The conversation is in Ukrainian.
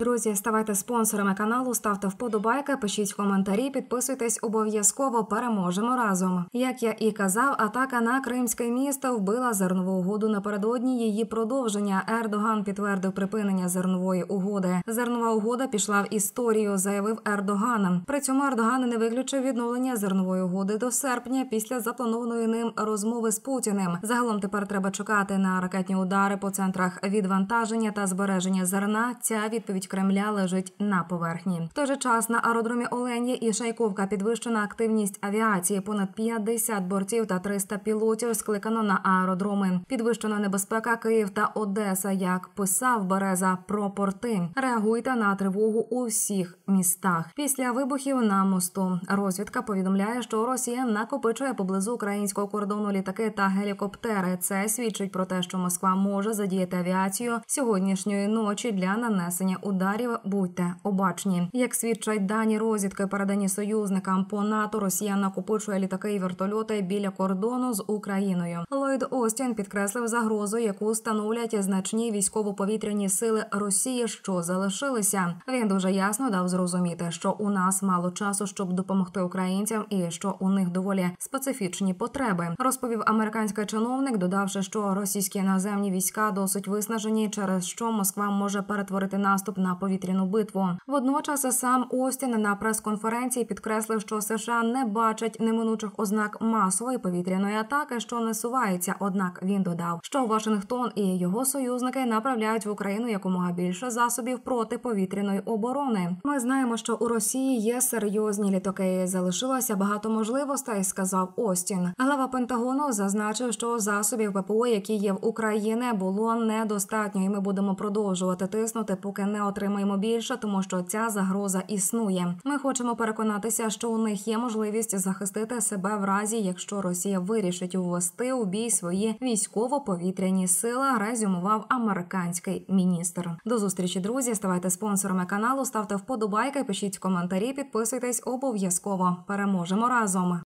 Друзі, ставайте спонсорами каналу, ставте вподобайки, пишіть коментарі, підписуйтесь обов'язково, переможемо разом. Як я і казав, атака на кримське місто вбила зернову угоду напередодні її продовження. Ердоган підтвердив припинення зернової угоди. Зернова угода пішла в історію, заявив Ердоган. При цьому Ердоган не виключив відновлення зернової угоди до серпня після запланованої ним розмови з Путіним. Загалом тепер треба чекати на ракетні удари по центрах відвантаження та збереження зерна. Ця відповідь Кремля лежить на поверхні. В той же час на аеродромі Оленя і Шайковка підвищена активність авіації. Понад 50 бортів та 300 пілотів скликано на аеродроми. Підвищена небезпека Київ та Одеса, як писав Береза про порти. Реагуйте на тривогу у всіх містах. Після вибухів на мосту розвідка повідомляє, що Росія накопичує поблизу українського кордону літаки та гелікоптери. Це свідчить про те, що Москва може задіяти авіацію сьогоднішньої ночі для нанесення ударів. Будьте обачні. Як свідчать дані розвідки, передані союзникам по НАТО, Росія накопичує літаки і вертольоти біля кордону з Україною. Ллойд Остін підкреслив загрозу, яку становлять значні військово-повітряні сили Росії, що залишилися. Він дуже ясно дав зрозуміти, що у нас мало часу, щоб допомогти українцям, і що у них доволі специфічні потреби, розповів американський чиновник, додавши, що російські наземні війська досить виснажені, через що Москва може перетворити наступ на повітряну битву. Водночас сам Остін на прес-конференції підкреслив, що США не бачать неминучих ознак масової повітряної атаки, що насувається. Однак він додав, що Вашингтон і його союзники направляють в Україну якомога більше засобів протиповітряної оборони. Ми знаємо, що у Росії є серйозні літаки. Залишилося багато можливостей, сказав Остін. Глава Пентагону зазначив, що засобів ППО, які є в Україні, було недостатньо, і ми будемо продовжувати тиснути, поки не отримаємо більше, тому що ця загроза існує. Ми хочемо переконатися, що у них є можливість захистити себе в разі, якщо Росія вирішить ввести у бій свої військово-повітряні сили, резюмував американський міністр. До зустрічі, друзі, ставайте спонсорами каналу, ставте вподобайки, пишіть коментарі, підписуйтесь обов'язково. Переможемо разом!